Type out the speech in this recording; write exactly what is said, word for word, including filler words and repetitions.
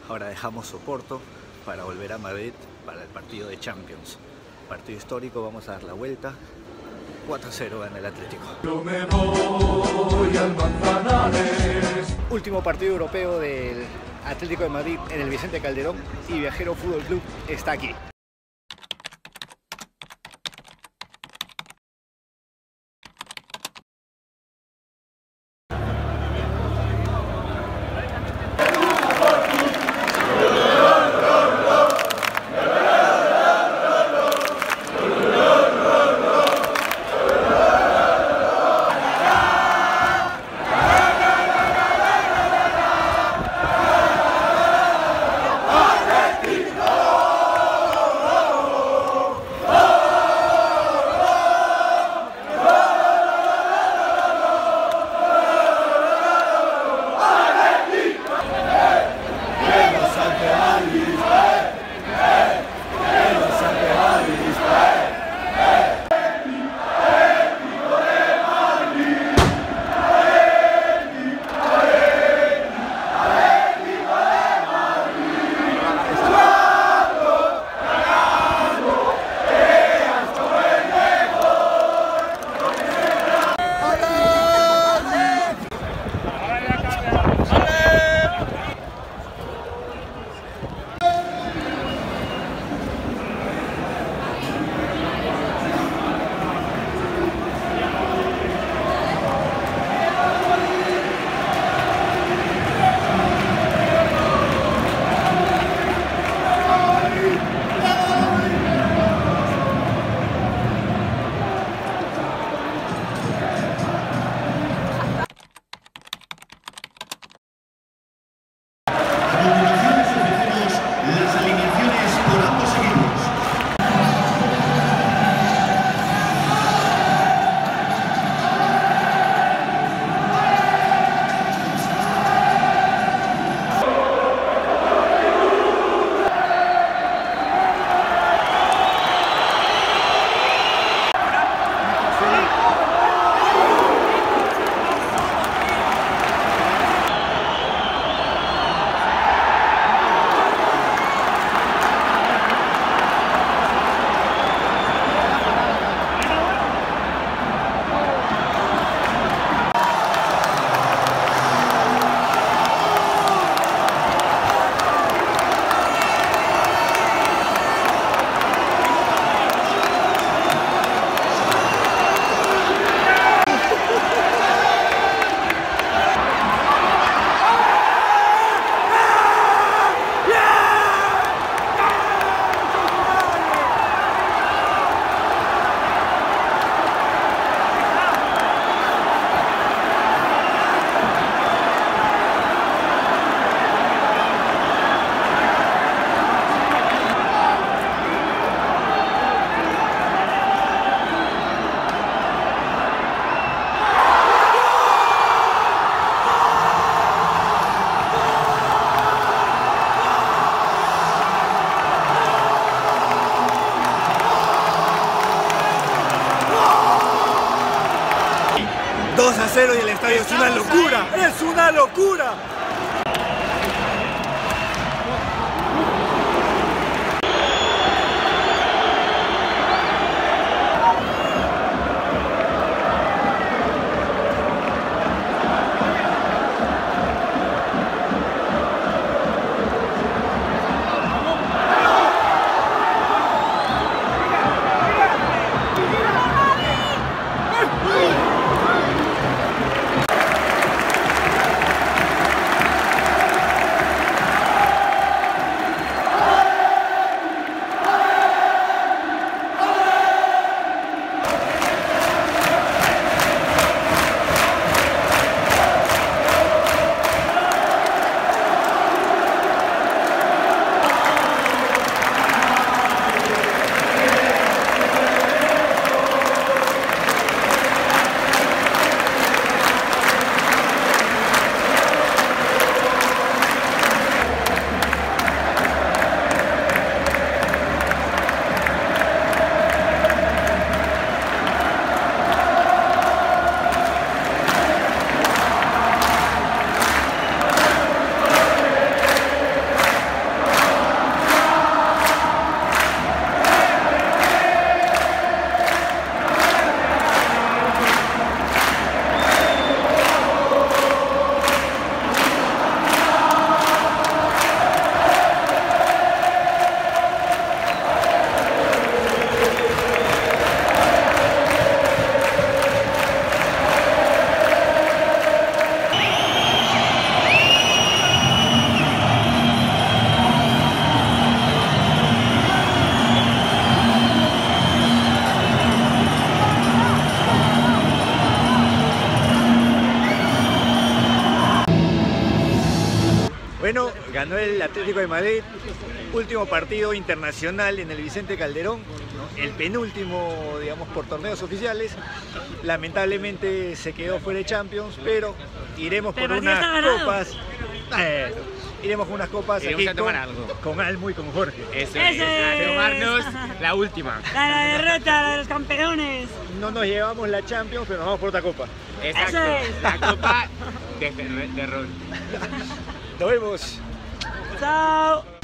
Ahora dejamos Oporto para volver a Madrid para el partido de Champions. Partido histórico, vamos a dar la vuelta. cuatro a cero gana el Atlético. Yo me voy al Manzanares. Último partido europeo del Atlético de Madrid en el Vicente Calderón y Viajero Fútbol Club está aquí. dos a cero y el estadio es una locura, es una locura. Ganó el Atlético de Madrid, último partido internacional en el Vicente Calderón, ¿no? El penúltimo, digamos, por torneos oficiales. Lamentablemente se quedó fuera de Champions, pero iremos por Pero unas ya está ganado. copas. Eh, iremos con unas copas Iremos aquí a tomar con, algo. con Almo y con Jorge. Eso Ese es, a tomarnos es. la última. La, la derrota, la de los campeones. No nos llevamos la Champions, pero nos vamos por otra copa. Exacto, es. la copa de, de, de rol. Nos vemos. Chao.